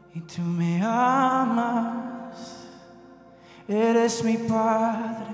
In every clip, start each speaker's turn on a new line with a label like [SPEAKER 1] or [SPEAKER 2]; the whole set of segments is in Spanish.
[SPEAKER 1] y tú me amas, eres mi Padre.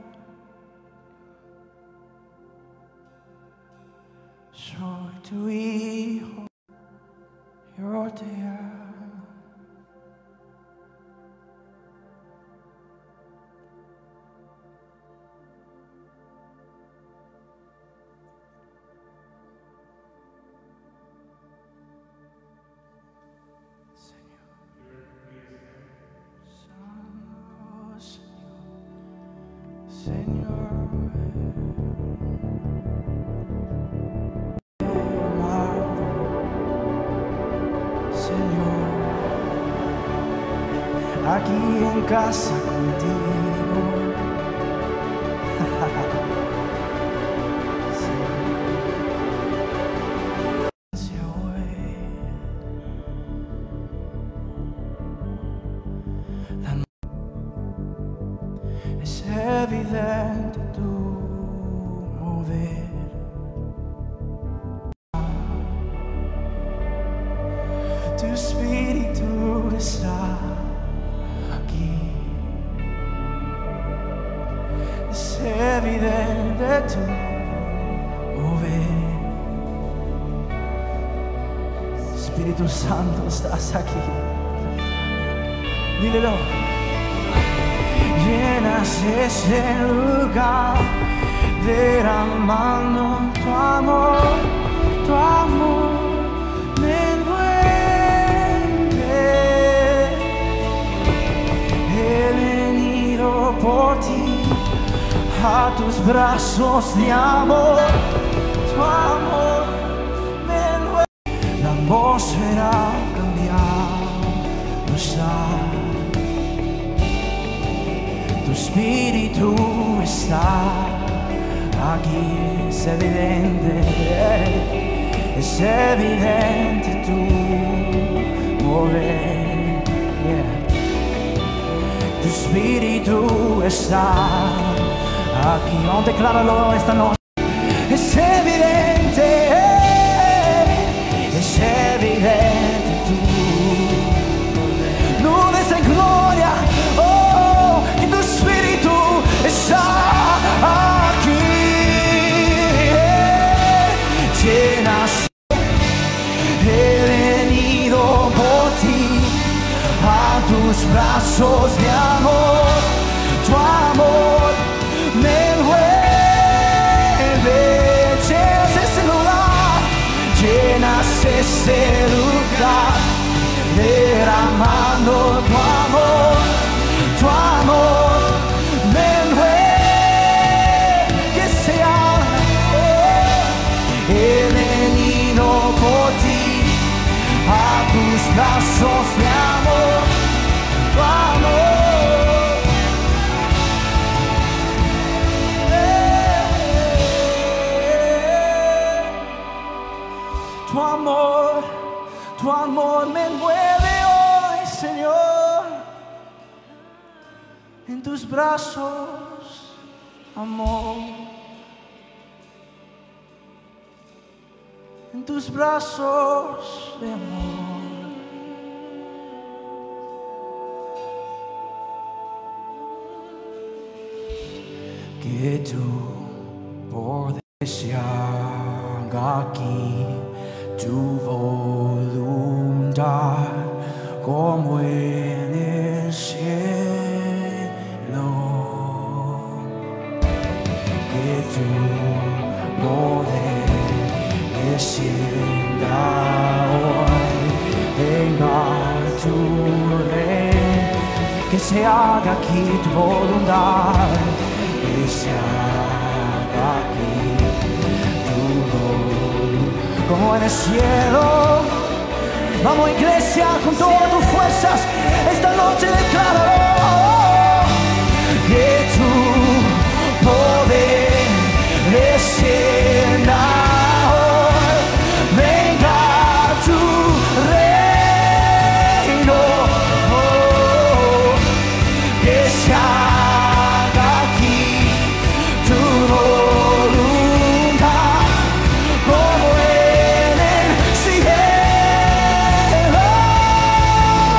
[SPEAKER 1] Soy tu hijo, yo te amo. Aquí en casa contigo. Es evidente tu mover. Tu espíritu está aquí. Es evidente tu mover. Espíritu Santo, estás aquí. Dílelo. Llenas ese lugar derramando tu amor me envuelve. He venido por ti a tus brazos de amor, tu amor me envuelve. La atmósfera ha cambiado, no está. Tu espíritu está aquí, es evidente tu mover. Tu espíritu está aquí. Vamos a declararlo esta noche. Es evidente tu nubes de gloria. Y tu espíritu está aquí. Llenas, he venido por ti a tus brazos de amor. Tu amor me envuelve. Llenas ese lugar, llenas ese lugar, derramando tu amor. Tu amor me envuelve, que sea. He venido por ti a tus brazos de amor. Tu amor, tu amor me envuelve hoy, Señor. En tus brazos, amor. En tus brazos de amor. Que tu poder se haga aquí, tu voluntad como en el cielo. Que tu poder descienda hoy, venga tu reino, que se haga aquí tu voluntad, que se haga aquí tu voluntad, como en el cielo. Vamos, iglesia, con todas tus fuerzas, esta noche declaro que tu poder descienda hoy, venga tu reino, que se haga aquí tu voluntad, como en el cielo.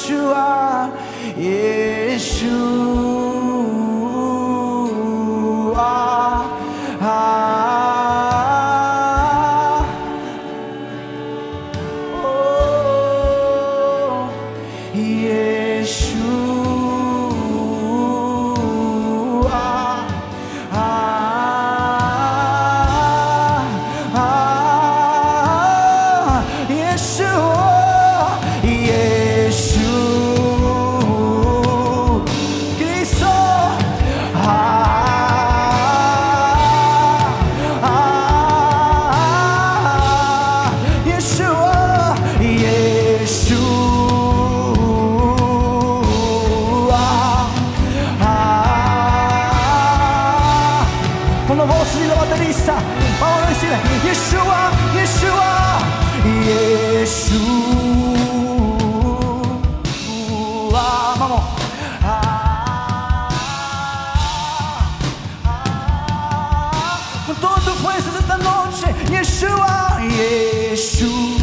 [SPEAKER 1] Yeshua, con la voz de la baterista, vamos a decirle, Yeshua, Yeshua, Yeshua, vamos. Con todas tus fuerzas esta noche, Yeshua, Yeshua.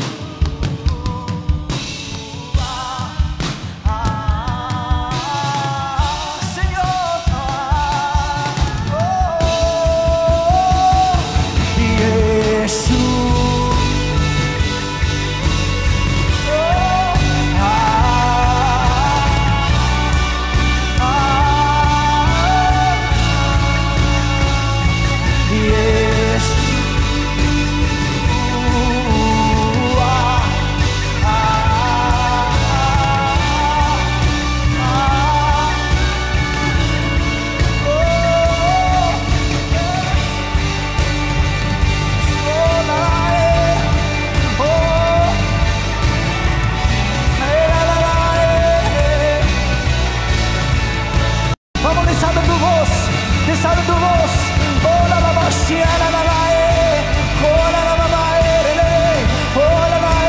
[SPEAKER 1] Desata tu voz, oh la la la la la, oh la la la la, oh la la la,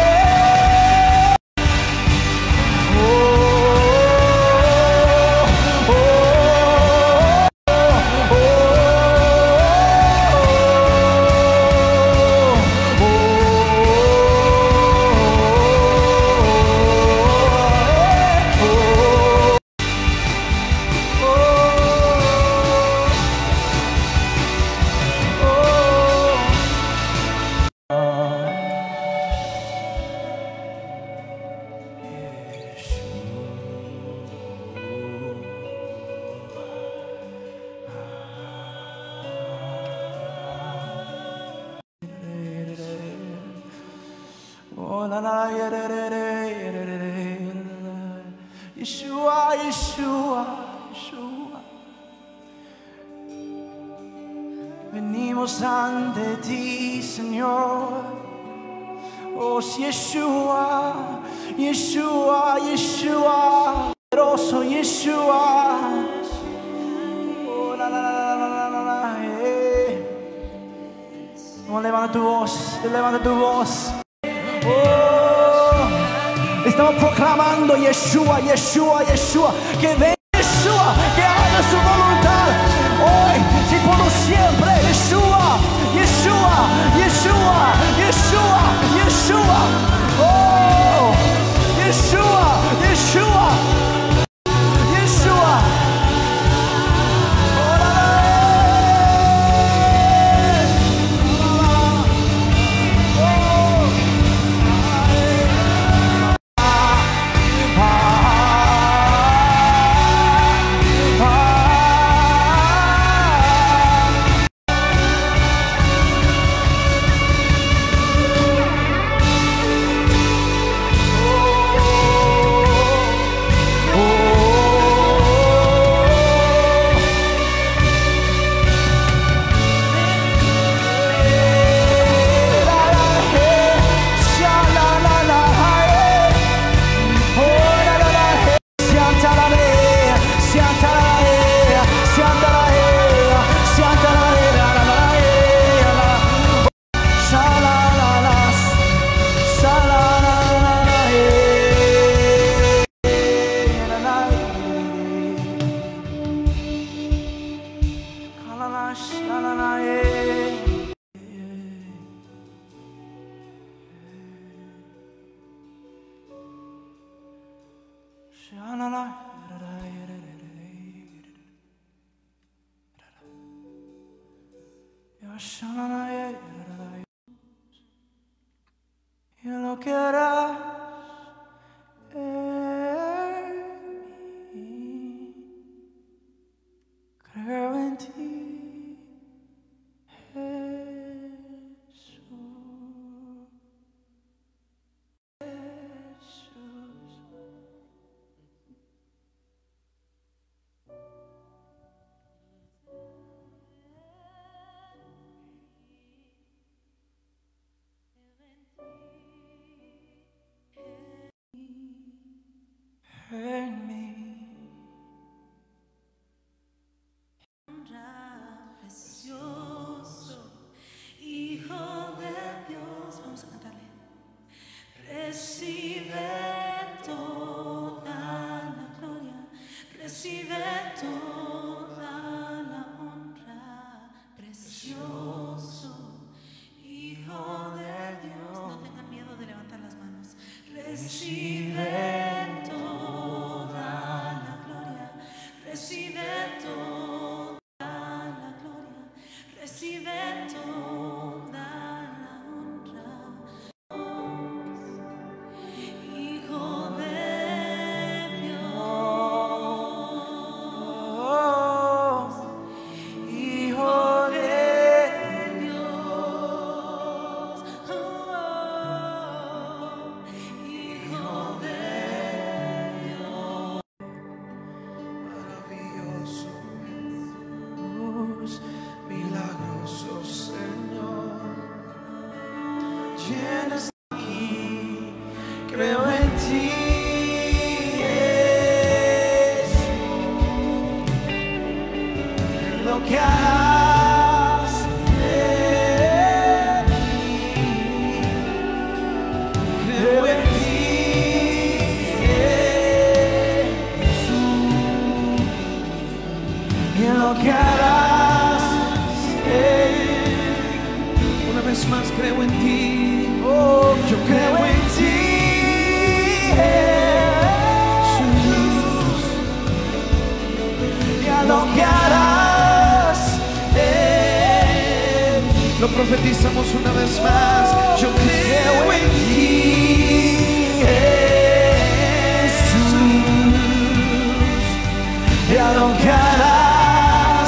[SPEAKER 1] Yeshua, Yeshua, Yeshua. Venimos ante ti, Señor. Oh, Yeshua, Yeshua, Yeshua, poderoso Yeshua. Oh, la la la la la la, Vamos, levanta tu voz, levanta tu voz. Oh, estamos proclamando Yeshua, Yeshua, Yeshua, que venga Yeshua, que haga su voluntad hoy y por siempre. Yeshua, Yeshua, Yeshua, Yeshua, Yeshua. Oh, Yeshua, Yeshua, Yeshua. Y lo que harás en mí, creo en ti, Jesús. En mí,
[SPEAKER 2] precioso, Hijo de Dios. Vamos a cantarle. Recibe toda la gloria, recibe toda la honra. Precioso, Hijo de Dios. No tengan miedo de levantar las manos. Recibe recibe toda la gloria, recibe toda la honra. Hijo de Dios, Hijo de Dios, Hijo de
[SPEAKER 1] milagroso Señor, llenas aquí, creo en ti, Jesús, lo que harás en mí, creo en ti, Jesús, y lo que harás. Una vez más creo en ti, oh, yo creo en ti, Jesús, y a lo que harás, lo profetizamos una vez más, yo creo en ti, Jesús, y a lo que harás,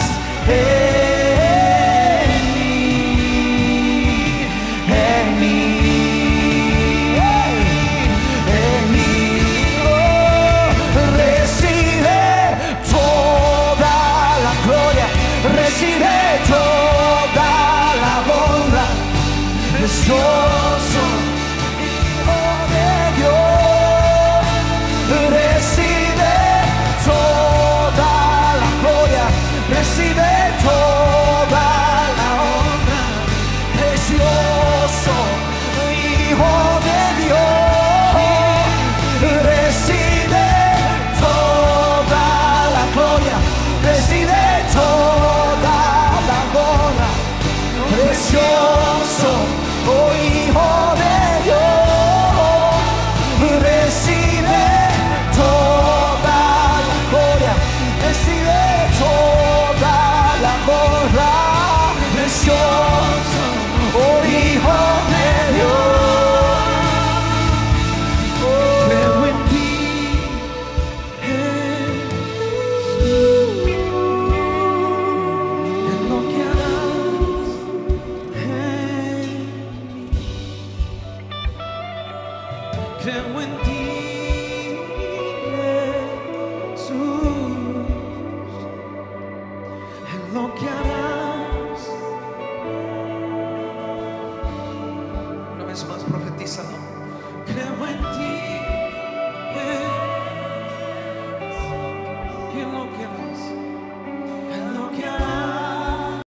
[SPEAKER 1] recibe toda la honra, precioso Hijo de Dios, recibe toda la gloria, recibe toda la honra, precioso Hijo de Dios, recibe toda la gloria, recibe toda la honra, precioso, oh Hijo de Dios, recibe toda la gloria, recibe toda la honra, precioso, oh Hijo de Dios, creo en ti, creo en ti, Jesús, en lo que harás. Una vez más profetizando, creo en ti.